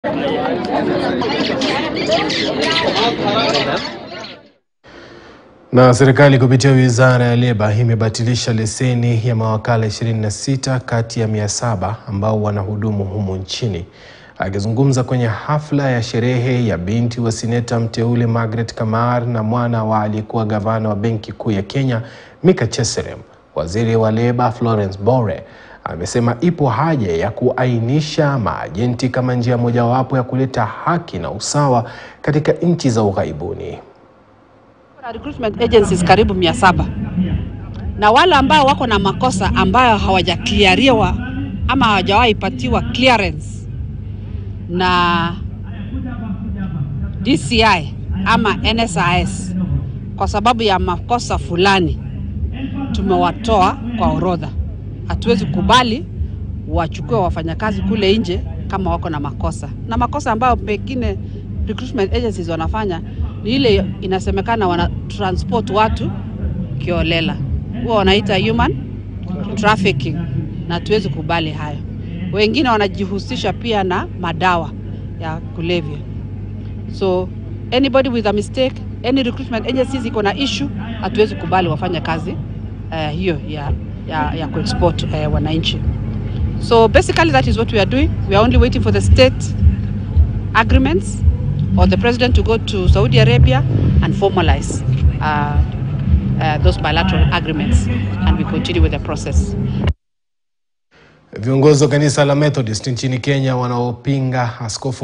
Na serikali kupitia wizara ya leba imebatilisha leseni ya mawakala 26 kati ya 700 ambao wanahudumu humu nchini. Akizungumza kwenye hafla ya sherehe ya binti wa seneta mteule Margaret Kamar na mwana wa aliyekuwa gavana wa Benki Kuu ya Kenya Mika Cheserem, waziri wa leba Florence Bore amesema ipo haja ya kuainisha maajenti kama njia mojawapo ya kuleta haki na usawa katika nchi za ughaibuni. Recruitment agencies karibu 700 na wale ambao wako na makosa ambayo hawajakliariwa ama hawajawahi patiwa clearance na DCI ama NSIS kwa sababu ya makosa fulani, tumewatoa kwa orodha. Hatuwezi kubali wachukue wafanyakazi kule nje kama wako na makosa ambayo pekine recruitment agencies wanafanya ni ile inasemekana wana transport watu kiolela. Huwa wanaita human trafficking, na hatuwezi kubali hayo. Wengine wanajihusisha pia na madawa ya kulevya. So anybody with a mistake, any recruitment agencies iko na issue, hatuwezi kubali wafanya kazi hiyo ya kuexport wananchi. So basically that is what we are doing. We are only waiting for the state agreements or the president to go to Saudi Arabia and formalize those bilateral agreements, and we continue with the process. Viongozi wa kanisa la Methodist nchini Kenya wanaopinga askofu